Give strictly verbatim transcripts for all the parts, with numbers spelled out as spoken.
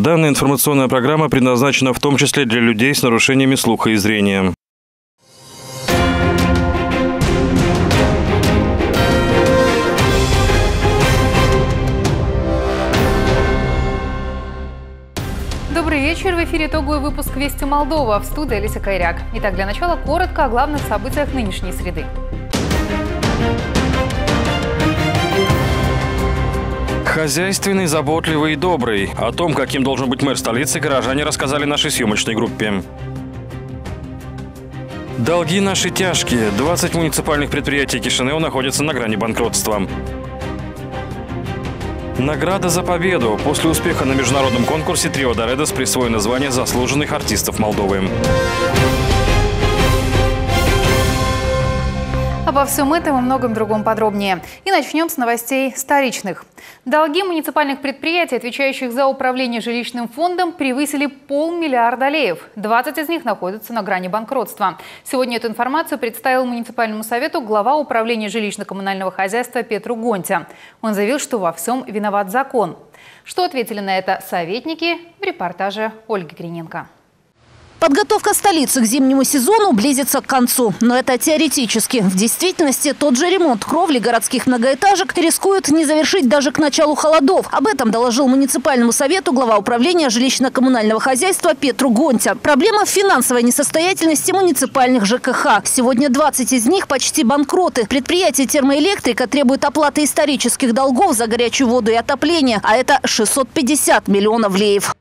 Данная информационная программа предназначена в том числе для людей с нарушениями слуха и зрения. Добрый вечер. В эфире итоговый выпуск «Вести Молдова». В студии Алиса Кайряк. Итак, для начала коротко о главных событиях нынешней среды. Хозяйственный, заботливый и добрый. О том, каким должен быть мэр столицы, горожане рассказали нашей съемочной группе. Долги наши тяжкие. двадцать муниципальных предприятий Кишинева находятся на грани банкротства. Награда за победу. После успеха на международном конкурсе трио Доредос присвоено звание заслуженных артистов Молдовы. Обо всем этом и многом другом подробнее. И начнем с новостей столичных. Долги муниципальных предприятий, отвечающих за управление жилищным фондом, превысили полмиллиарда леев. двадцать из них находятся на грани банкротства. Сегодня эту информацию представил муниципальному совету глава управления жилищно-коммунального хозяйства Петру Гонтя. Он заявил, что во всем виноват закон. Что ответили на это советники в репортаже Ольги Гриненко. Подготовка столицы к зимнему сезону близится к концу. Но это теоретически. В действительности тот же ремонт кровли городских многоэтажек рискует не завершить даже к началу холодов. Об этом доложил муниципальному совету глава управления жилищно-коммунального хозяйства Петру Гонтя. Проблема в финансовой несостоятельности муниципальных ЖКХ. Сегодня двадцать из них почти банкроты. Предприятие «Термоэлектрика» требует оплаты исторических долгов за горячую воду и отопление. А это шестьсот пятьдесят миллионов леев.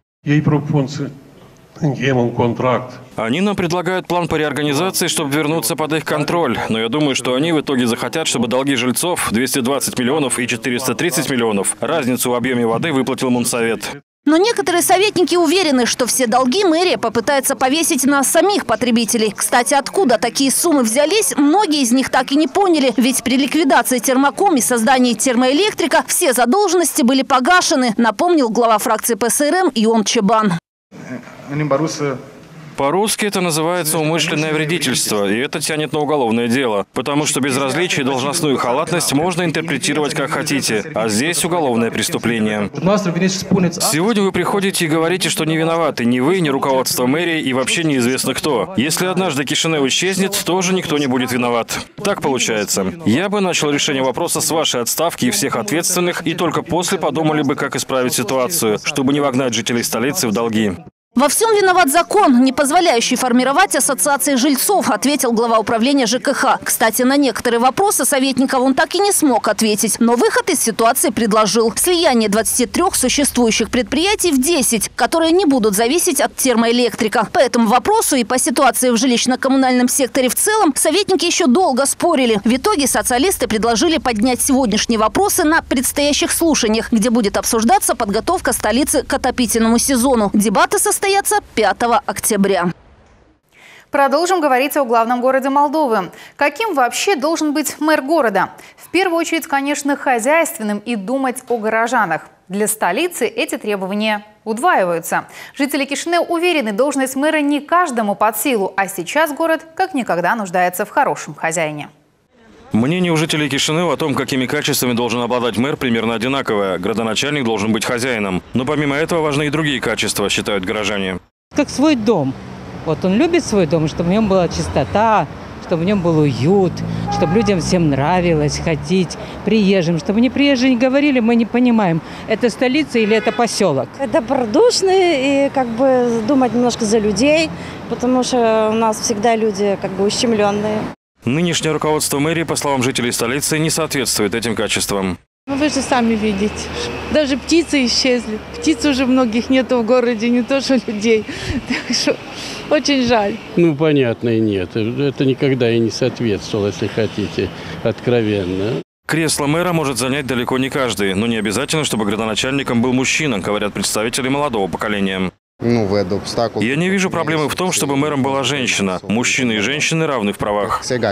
Они нам предлагают план по реорганизации, чтобы вернуться под их контроль. Но я думаю, что они в итоге захотят, чтобы долги жильцов двести двадцать миллионов и четыреста тридцать миллионов разницу в объеме воды выплатил Мунсовет. Но некоторые советники уверены, что все долги мэрия попытается повесить на самих потребителей. Кстати, откуда такие суммы взялись, многие из них так и не поняли. Ведь при ликвидации Термоком и создании Термоэлектрика все задолженности были погашены, напомнил глава фракции ПСРМ Ион Чебан. По-русски это называется умышленное вредительство, и это тянет на уголовное дело. Потому что безразличие и должностную халатность можно интерпретировать как хотите, а здесь уголовное преступление. Сегодня вы приходите и говорите, что не виноваты ни вы, ни руководство мэрии и вообще неизвестно кто. Если однажды Кишинев исчезнет, тоже никто не будет виноват. Так получается. Я бы начал решение вопроса с вашей отставки и всех ответственных, и только после подумали бы, как исправить ситуацию, чтобы не вогнать жителей столицы в долги. Во всем виноват закон, не позволяющий формировать ассоциации жильцов, ответил глава управления ЖКХ. Кстати, на некоторые вопросы советников он так и не смог ответить, но выход из ситуации предложил. Слияние двадцати трёх существующих предприятий в десять, которые не будут зависеть от Термоэлектрика. По этому вопросу и по ситуации в жилищно-коммунальном секторе в целом советники еще долго спорили. В итоге социалисты предложили поднять сегодняшние вопросы на предстоящих слушаниях, где будет обсуждаться подготовка столицы к отопительному сезону. Дебаты состоятся состоятся пятого октября. Продолжим говорить о главном городе Молдовы. Каким вообще должен быть мэр города? В первую очередь, конечно, хозяйственным и думать о горожанах. Для столицы эти требования удваиваются. Жители Кишинева уверены, должность мэра не каждому под силу, а сейчас город как никогда нуждается в хорошем хозяине. Мнение у жителей Кишинева о том, какими качествами должен обладать мэр, примерно одинаковое. Градоначальник должен быть хозяином. Но помимо этого важны и другие качества, считают горожане. Как свой дом. Вот он любит свой дом, чтобы в нем была чистота, чтобы в нем был уют, чтобы людям всем нравилось ходить, приезжим. Чтобы не приезжие не говорили, мы не понимаем, это столица или это поселок. Добродушный и как бы думать немножко за людей, потому что у нас всегда люди как бы ущемленные. Нынешнее руководство мэрии, по словам жителей столицы, не соответствует этим качествам. Ну, вы же сами видите, даже птицы исчезли. Птиц уже многих нету в городе, не то что людей. Так что очень жаль. Ну, понятно, и нет. Это никогда и не соответствовало, если хотите, откровенно. Кресло мэра может занять далеко не каждый, но не обязательно, чтобы градоначальником был мужчина, говорят представители молодого поколения. Я не вижу проблемы в том, чтобы мэром была женщина. Мужчины и женщины равны в правах. Пол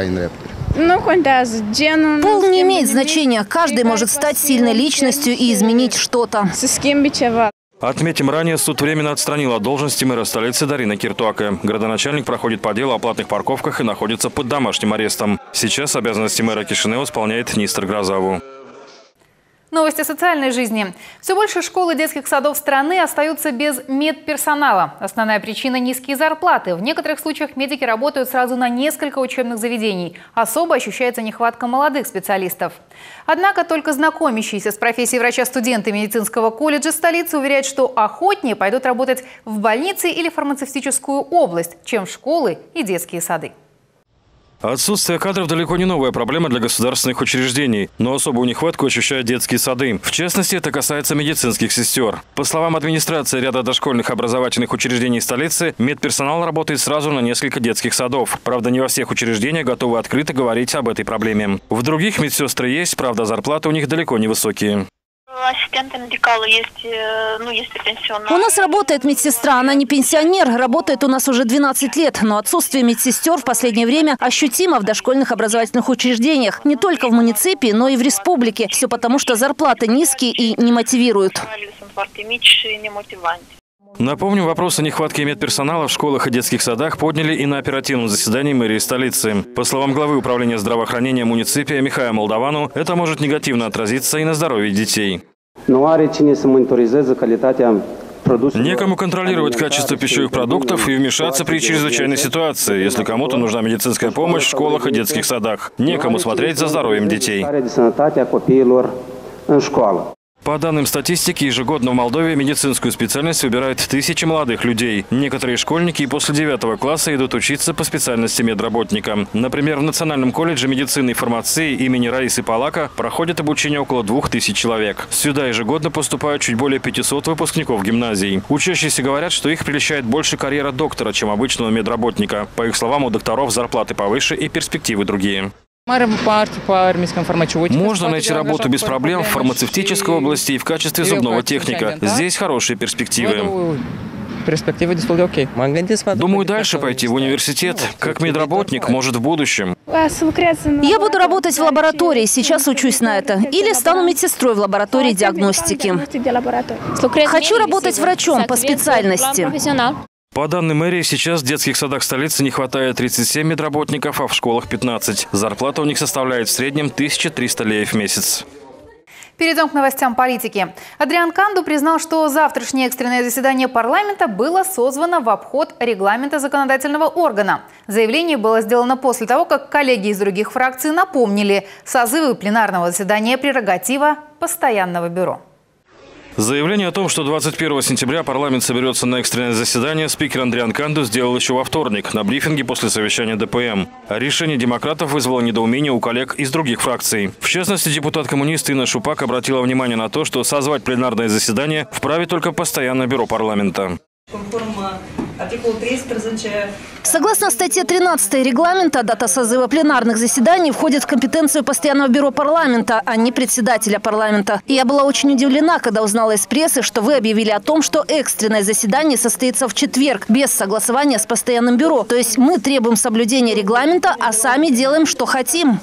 не имеет значения. Каждый может стать сильной личностью и изменить что-то. Отметим, ранее суд временно отстранил от должности мэра столицы Дарина Киртуаке. Градоначальник проходит по делу о платных парковках и находится под домашним арестом. Сейчас обязанности мэра Кишинева исполняет Нистер Гразаву. Новости социальной жизни. Все больше школ и детских садов страны остаются без медперсонала. Основная причина – низкие зарплаты. В некоторых случаях медики работают сразу на несколько учебных заведений. Особо ощущается нехватка молодых специалистов. Однако только знакомящиеся с профессией врача студенты медицинского колледжа столицы уверяют, что охотнее пойдут работать в больницы или фармацевтическую область, чем в школы и детские сады. Отсутствие кадров далеко не новая проблема для государственных учреждений, но особую нехватку ощущают детские сады. В частности, это касается медицинских сестер. По словам администрации ряда дошкольных образовательных учреждений столицы, медперсонал работает сразу на несколько детских садов. Правда, не во всех учреждениях готовы открыто говорить об этой проблеме. В других медсестры есть, правда, зарплаты у них далеко не высокие. Ассистенты медикала есть, ну, есть пенсионные. У нас работает медсестра, она не пенсионер, работает у нас уже двенадцать лет. Но отсутствие медсестер в последнее время ощутимо в дошкольных образовательных учреждениях. Не только в муниципе, но и в республике. Все потому, что зарплаты низкие и не мотивируют. Напомню, вопросы нехватки медперсонала в школах и детских садах подняли и на оперативном заседании мэрии столицы. По словам главы управления здравоохранения муниципия Михаила Молдовану, это может негативно отразиться и на здоровье детей. Некому контролировать качество пищевых продуктов и вмешаться при чрезвычайной ситуации, если кому-то нужна медицинская помощь в школах и детских садах. Некому смотреть за здоровьем детей. По данным статистики, ежегодно в Молдове медицинскую специальность выбирают тысячи молодых людей. Некоторые школьники и после девятого класса идут учиться по специальности медработника. Например, в Национальном колледже медицины и фармации имени Раисы Палака проходит обучение около двух тысяч человек. Сюда ежегодно поступают чуть более пятисот выпускников гимназий. Учащиеся говорят, что их прельщает больше карьера доктора, чем обычного медработника. По их словам, у докторов зарплаты повыше и перспективы другие. Можно найти работу без проблем в фармацевтической области и в качестве зубного техника. Здесь хорошие перспективы. Думаю, дальше пойти в университет, как медработник, может, в будущем. Я буду работать в лаборатории, сейчас учусь на это. Или стану медсестрой в лаборатории диагностики. Хочу работать врачом по специальности. По данным мэрии, сейчас в детских садах столицы не хватает тридцати семи медработников, а в школах пятнадцать. Зарплата у них составляет в среднем тысячу триста леев в месяц. Перейдем к новостям политики. Адриан Канду признал, что завтрашнее экстренное заседание парламента было созвано в обход регламента законодательного органа. Заявление было сделано после того, как коллеги из других фракций напомнили, созывы пленарного заседания – прерогатива постоянного бюро. Заявление о том, что двадцать первого сентября парламент соберется на экстренное заседание, спикер Адриан Канду сделал еще во вторник на брифинге после совещания дэ пэ эм. Решение демократов вызвало недоумение у коллег из других фракций. В частности, депутат-коммунист Инна Шупак обратила внимание на то, что созвать пленарное заседание вправе только постоянное бюро парламента. Согласно статье тринадцатой регламента, дата созыва пленарных заседаний входит в компетенцию постоянного бюро парламента, а не председателя парламента. И я была очень удивлена, когда узнала из прессы, что вы объявили о том, что экстренное заседание состоится в четверг, без согласования с постоянным бюро. То есть мы требуем соблюдения регламента, а сами делаем, что хотим.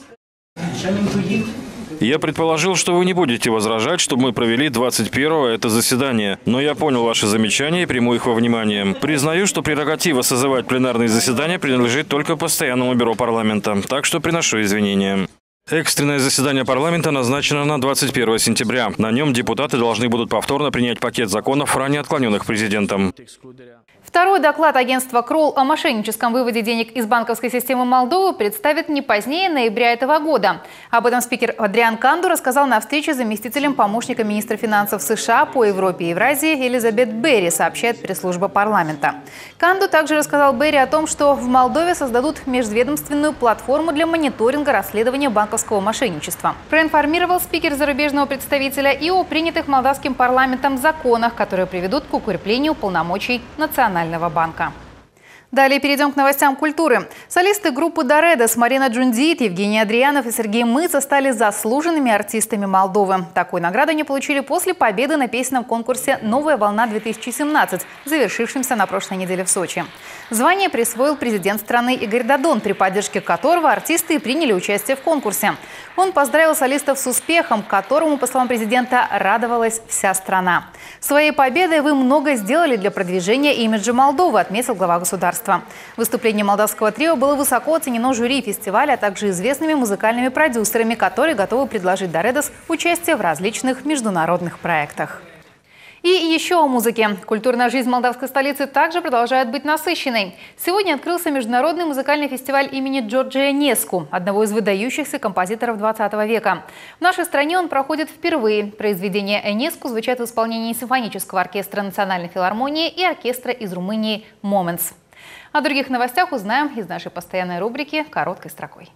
Я предположил, что вы не будете возражать, чтобы мы провели двадцать первого это заседание. Но я понял ваши замечания и приму их во внимание. Признаю, что прерогатива созывать пленарные заседания принадлежит только постоянному бюро парламента. Так что приношу извинения. Экстренное заседание парламента назначено на двадцать первого сентября. На нем депутаты должны будут повторно принять пакет законов, ранее отклоненных президентом. Второй доклад агентства Кролл о мошенническом выводе денег из банковской системы Молдовы представит не позднее ноября этого года. Об этом спикер Адриан Канду рассказал на встрече с заместителем помощника министра финансов США по Европе и Евразии Элизабет Берри, сообщает пресс-служба парламента. Канду также рассказал Берри о том, что в Молдове создадут межведомственную платформу для мониторинга расследования банковского мошенничества. Проинформировал спикер зарубежного представителя и о принятых молдавским парламентом законах, которые приведут к укреплению полномочий национального банка. Далее перейдем к новостям культуры. Солисты группы «Доредос» Марина Джундит, Евгений Адрианов и Сергей Мыца стали заслуженными артистами Молдовы. Такую награду они получили после победы на песенном конкурсе «Новая волна-две тысячи семнадцать», завершившемся на прошлой неделе в Сочи. Звание присвоил президент страны Игорь Додон, при поддержке которого артисты и приняли участие в конкурсе. Он поздравил солистов с успехом, которому, по словам президента, радовалась вся страна. Своей победой вы много сделали для продвижения имиджа Молдовы, отметил глава государства. государства. Выступление молдавского трио было высоко оценено жюри фестиваля, а также известными музыкальными продюсерами, которые готовы предложить Доредос участие в различных международных проектах. И еще о музыке. Культурная жизнь молдавской столицы также продолжает быть насыщенной. Сегодня открылся международный музыкальный фестиваль имени Джорджа Энеску, одного из выдающихся композиторов двадцатого века. В нашей стране он проходит впервые. Произведения Энеску звучат в исполнении симфонического оркестра Национальной филармонии и оркестра из Румынии «Моментс». О других новостях узнаем из нашей постоянной рубрики «Короткой строкой».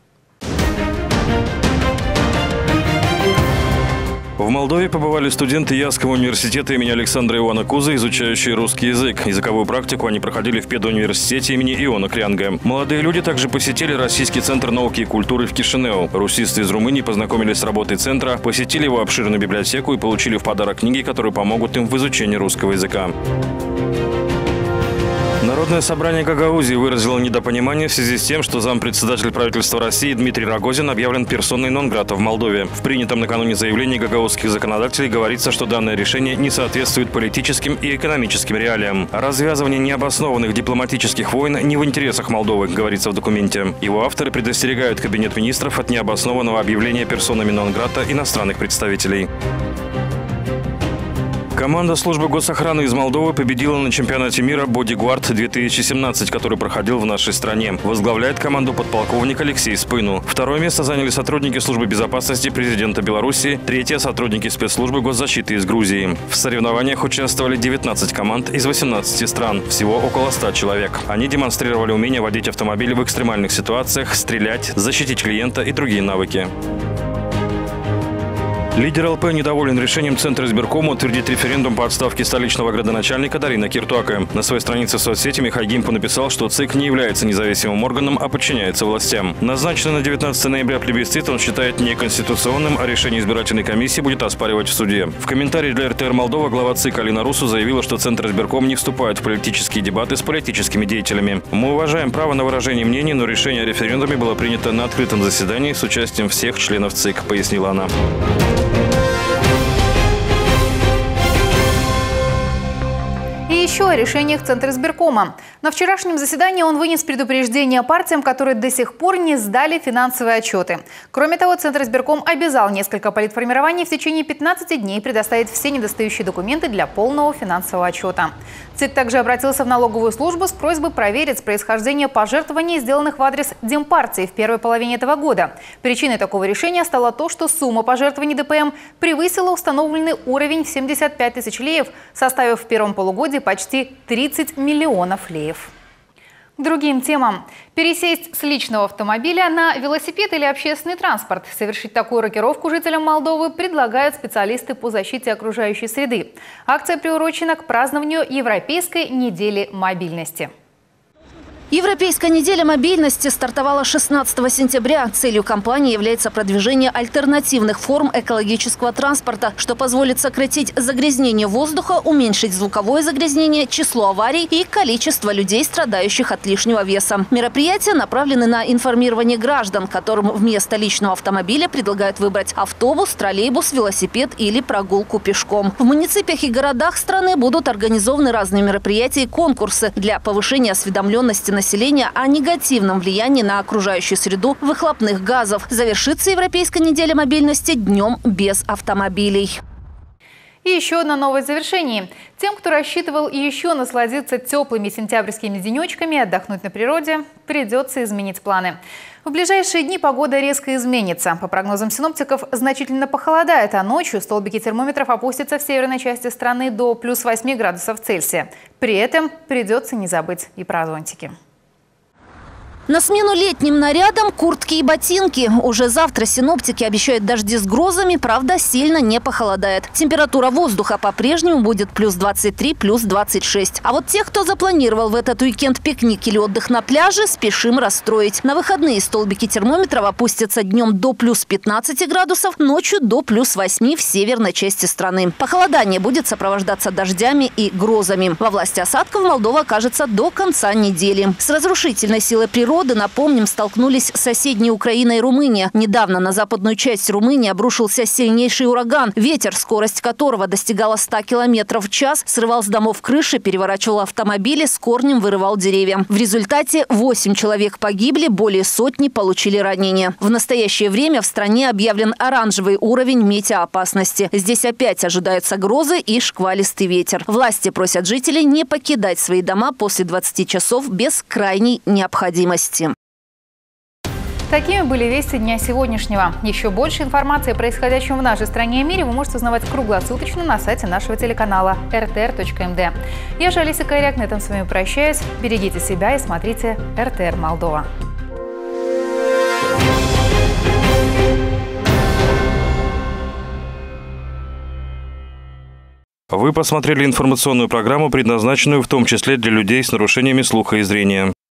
В Молдове побывали студенты Ясского университета имени Александра Иоанна Кузы, изучающие русский язык. Языковую практику они проходили в педуниверситете имени Иона Крянга. Молодые люди также посетили Российский центр науки и культуры в Кишинеу. Русисты из Румынии познакомились с работой центра, посетили его обширную библиотеку и получили в подарок книги, которые помогут им в изучении русского языка. Народное собрание Гагаузии выразило недопонимание в связи с тем, что зампредседатель правительства России Дмитрий Рогозин объявлен персоной нон-грата в Молдове. В принятом накануне заявлении гагаузских законодателей говорится, что данное решение не соответствует политическим и экономическим реалиям. Развязывание необоснованных дипломатических войн не в интересах Молдовы, говорится в документе. Его авторы предостерегают Кабинет министров от необоснованного объявления персонами нон-грата иностранных представителей. Команда службы госохраны из Молдовы победила на чемпионате мира «Бодигуард две тысячи семнадцать», который проходил в нашей стране. Возглавляет команду подполковник Алексей Спыну. Второе место заняли сотрудники службы безопасности президента Беларуси, третье – сотрудники спецслужбы госзащиты из Грузии. В соревнованиях участвовали девятнадцать команд из восемнадцати стран, всего около ста человек. Они демонстрировали умение водить автомобиль в экстремальных ситуациях, стрелять, защитить клиента и другие навыки. Лидер ЛП недоволен решением Центра избиркома утвердить референдум по отставке столичного градоначальника Дарина Киртуака. На своей странице в соцсети Михаил Гимпу написал, что ЦИК не является независимым органом, а подчиняется властям. Назначенный на девятнадцатое ноября плебисцит он считает неконституционным, а решение избирательной комиссии будет оспаривать в суде. В комментарии для эр тэ эр Молдова глава ЦИК Алина Русу заявила, что Центр избирком не вступает в политические дебаты с политическими деятелями. Мы уважаем право на выражение мнений, но решение о референдуме было принято на открытом заседании с участием всех членов ЦИК, пояснила она. И еще о решениях Центра избиркома. На вчерашнем заседании он вынес предупреждение партиям, которые до сих пор не сдали финансовые отчеты. Кроме того, Центр избирком обязал несколько политформирований в течение пятнадцати дней предоставить все недостающие документы для полного финансового отчета. ЦИК также обратился в налоговую службу с просьбой проверить происхождение пожертвований, сделанных в адрес Демпартии в первой половине этого года. Причиной такого решения стало то, что сумма пожертвований дэ пэ эм превысила установленный уровень в семьдесят пять тысяч леев, составив в первом полугодии почти тридцать миллионов леев. К другим темам. Пересесть с личного автомобиля на велосипед или общественный транспорт. Совершить такую рокировку жителям Молдовы предлагают специалисты по защите окружающей среды. Акция приурочена к празднованию Европейской недели мобильности. Европейская неделя мобильности стартовала шестнадцатого сентября. Целью кампании является продвижение альтернативных форм экологического транспорта, что позволит сократить загрязнение воздуха, уменьшить звуковое загрязнение, число аварий и количество людей, страдающих от лишнего веса. Мероприятия направлены на информирование граждан, которым вместо личного автомобиля предлагают выбрать автобус, троллейбус, велосипед или прогулку пешком. В муниципиях и городах страны будут организованы разные мероприятия и конкурсы для повышения осведомленности населения населения о негативном влиянии на окружающую среду выхлопных газов. Завершится Европейская неделя мобильности днем без автомобилей. И еще одна новость в завершении. Тем, кто рассчитывал еще насладиться теплыми сентябрьскими денечками и отдохнуть на природе, придется изменить планы. В ближайшие дни погода резко изменится. По прогнозам синоптиков, значительно похолодает, а ночью столбики термометров опустятся в северной части страны до плюс восьми градусов Цельсия. При этом придется не забыть и про зонтики. На смену летним нарядам куртки и ботинки. Уже завтра синоптики обещают дожди с грозами, правда, сильно не похолодает. Температура воздуха по-прежнему будет плюс двадцать три, плюс двадцать шесть. А вот тех, кто запланировал в этот уикенд пикник или отдых на пляже, спешим расстроить. На выходные столбики термометров опустятся днем до плюс пятнадцати градусов, ночью до плюс восьми в северной части страны. Похолодание будет сопровождаться дождями и грозами. Во власти осадков Молдова окажется до конца недели. С разрушительной силой природы погоды, напомним, столкнулись соседние Украина и Румыния. Недавно на западную часть Румынии обрушился сильнейший ураган. Ветер, скорость которого достигала ста километров в час, срывал с домов крыши, переворачивал автомобили, с корнем вырывал деревья. В результате восемь человек погибли, более сотни получили ранения. В настоящее время в стране объявлен оранжевый уровень метеоопасности. Здесь опять ожидаются грозы и шквалистый ветер. Власти просят жителей не покидать свои дома после двадцати часов без крайней необходимости. Такими были вести дня сегодняшнего. Еще больше информации о происходящем в нашей стране и мире вы можете узнавать круглосуточно на сайте нашего телеканала эр тэ эр точка эм дэ. Я же Алиса Кайряк, на этом с вами прощаюсь. Берегите себя и смотрите эр тэ эр Молдова. Вы посмотрели информационную программу, предназначенную в том числе для людей с нарушениями слуха и зрения.